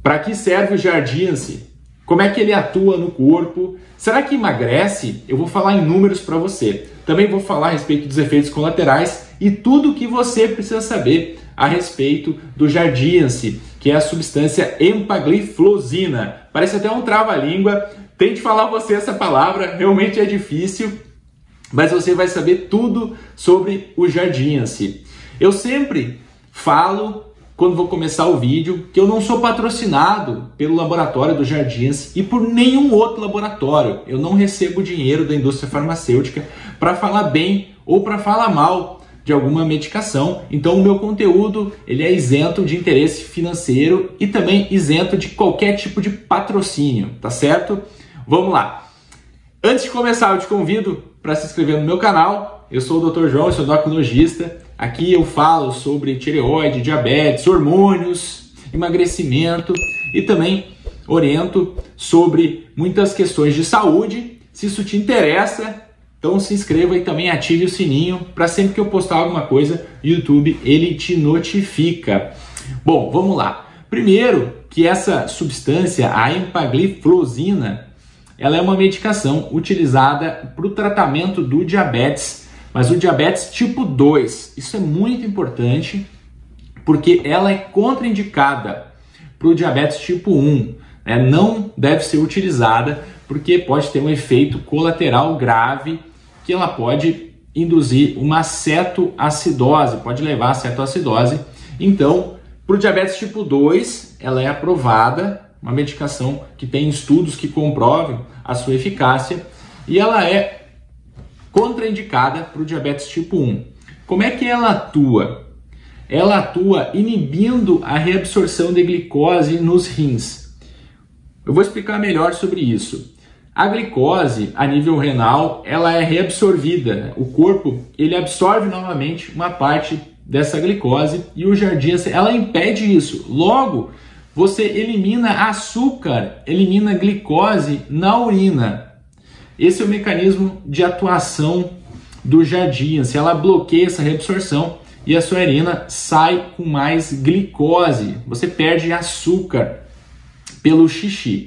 Para que serve o Jardiance? Como é que ele atua no corpo? Será que emagrece? Eu vou falar em números para você. Também vou falar a respeito dos efeitos colaterais e tudo o que você precisa saber a respeito do Jardiance, que é a substância empagliflozina. Parece até um trava-língua. Tente falar você essa palavra, realmente é difícil, mas você vai saber tudo sobre o Jardiance. Eu sempre falo, quando vou começar o vídeo, que eu não sou patrocinado pelo laboratório do Jardiance e por nenhum outro laboratório. Eu não recebo dinheiro da indústria farmacêutica para falar bem ou para falar mal de alguma medicação. Então o meu conteúdo ele é isento de interesse financeiro e também isento de qualquer tipo de patrocínio, tá certo? Vamos lá! Antes de começar, eu te convido para se inscrever no meu canal. Eu sou o Dr. João, eu sou endocrinologista. Aqui eu falo sobre tireoide, diabetes, hormônios, emagrecimento e também oriento sobre muitas questões de saúde. Se isso te interessa, então se inscreva e também ative o sininho para sempre que eu postar alguma coisa, o YouTube ele te notifica. Bom, vamos lá. Primeiro, que essa substância, a empagliflozina, ela é uma medicação utilizada para o tratamento do diabetes, mas o diabetes tipo 2. Isso é muito importante porque ela é contraindicada para o diabetes tipo 1. Não deve ser utilizada porque pode ter um efeito colateral grave que ela pode induzir uma cetoacidose, pode levar a cetoacidose. Então, para o diabetes tipo 2, ela é aprovada, uma medicação que tem estudos que comprovam a sua eficácia, e ela é contraindicada para o diabetes tipo 1. Como é que ela atua? Ela atua inibindo a reabsorção de glicose nos rins. Eu vou explicar melhor sobre isso. A glicose, a nível renal, ela é reabsorvida. O corpo, ele absorve novamente uma parte dessa glicose e o Jardiance, ela impede isso. Logo, você elimina açúcar, elimina glicose na urina. Esse é o mecanismo de atuação do Jardiance. Ela bloqueia essa reabsorção e a sua urina sai com mais glicose. Você perde açúcar pelo xixi.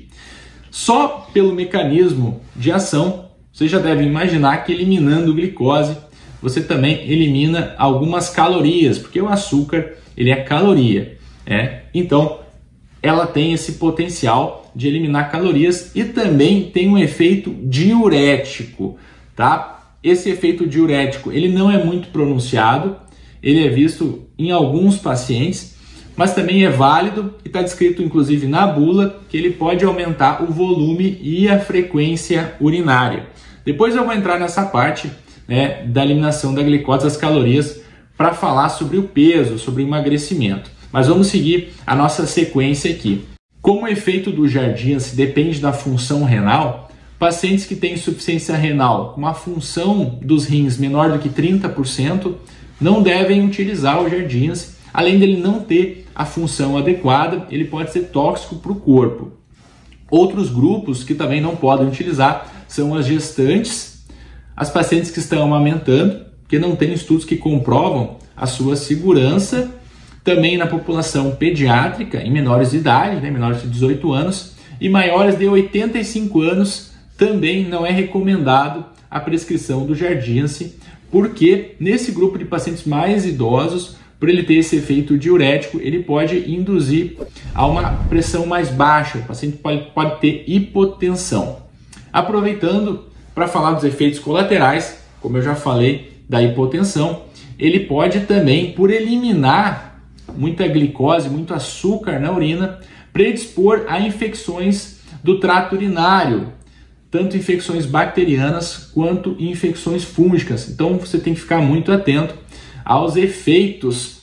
Só pelo mecanismo de ação, você já deve imaginar que eliminando glicose, você também elimina algumas calorias, porque o açúcar ele é caloria. Então, ela tem esse potencial de eliminar calorias e também tem um efeito diurético, tá? Esse efeito diurético, ele não é muito pronunciado, ele é visto em alguns pacientes, mas também é válido e está descrito inclusive na bula que ele pode aumentar o volume e a frequência urinária. Depois eu vou entrar nessa parte da eliminação da glicose, das calorias, para falar sobre o peso, sobre o emagrecimento. Mas vamos seguir a nossa sequência aqui. Como o efeito do Jardiance depende da função renal, pacientes que têm insuficiência renal com uma função dos rins menor do que 30% não devem utilizar o Jardiance. Além dele não ter a função adequada, ele pode ser tóxico para o corpo. Outros grupos que também não podem utilizar são as gestantes, as pacientes que estão amamentando, que não tem estudos que comprovam a sua segurança, também na população pediátrica, em menores de idade, menores de 18 anos, e maiores de 85 anos, também não é recomendado a prescrição do Jardiance, porque nesse grupo de pacientes mais idosos, por ele ter esse efeito diurético, ele pode induzir a uma pressão mais baixa, o paciente pode ter hipotensão. Aproveitando para falar dos efeitos colaterais, como eu já falei da hipotensão, ele pode também, por eliminar muita glicose, muito açúcar na urina, predispor a infecções do trato urinário, tanto infecções bacterianas quanto infecções fúngicas. Então você tem que ficar muito atento aos efeitos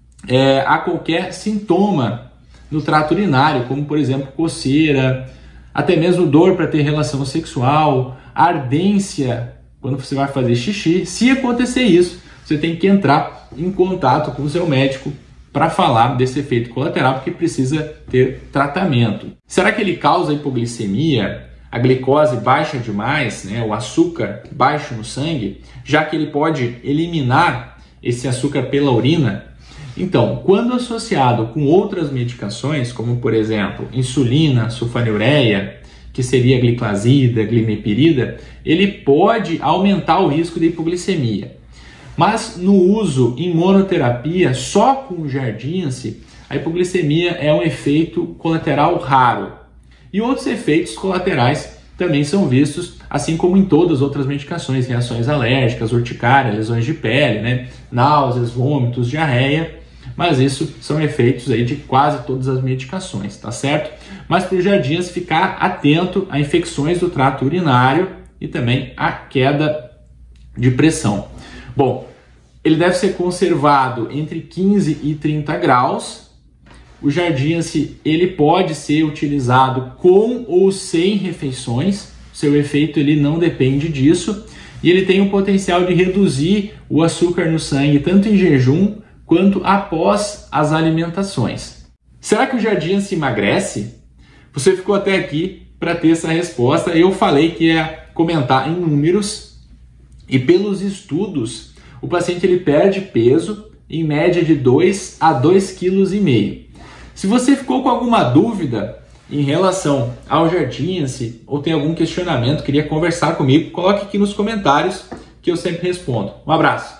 a qualquer sintoma no trato urinário, como por exemplo coceira, até mesmo dor para ter relação sexual, ardência quando você vai fazer xixi. Se acontecer isso, você tem que entrar em contato com o seu médico para falar desse efeito colateral, porque precisa ter tratamento. Será que ele causa hipoglicemia? A glicose baixa demais, o açúcar baixo no sangue, já que ele pode eliminar esse açúcar pela urina? Então, quando associado com outras medicações, como por exemplo, insulina, sulfonilureia, que seria gliclazida, glimepirida, ele pode aumentar o risco de hipoglicemia. Mas no uso em monoterapia, só com o Jardiance, a hipoglicemia é um efeito colateral raro. E outros efeitos colaterais também são vistos, assim como em todas as outras medicações, reações alérgicas, urticária, lesões de pele, náuseas, vômitos, diarreia, mas isso são efeitos aí de quase todas as medicações, tá certo? Mas para o Jardiance ficar atento a infecções do trato urinário e também a queda de pressão. Bom, ele deve ser conservado entre 15 e 30 graus. O Jardiance, ele pode ser utilizado com ou sem refeições. Seu efeito ele não depende disso. E ele tem o potencial de reduzir o açúcar no sangue, tanto em jejum quanto após as alimentações. Será que o Jardiance emagrece? Você ficou até aqui para ter essa resposta. Eu falei que ia comentar em números e pelos estudos, o paciente ele perde peso em média de 2 a 2,5 kg. Se você ficou com alguma dúvida em relação ao Jardiance ou tem algum questionamento, queria conversar comigo, coloque aqui nos comentários que eu sempre respondo. Um abraço!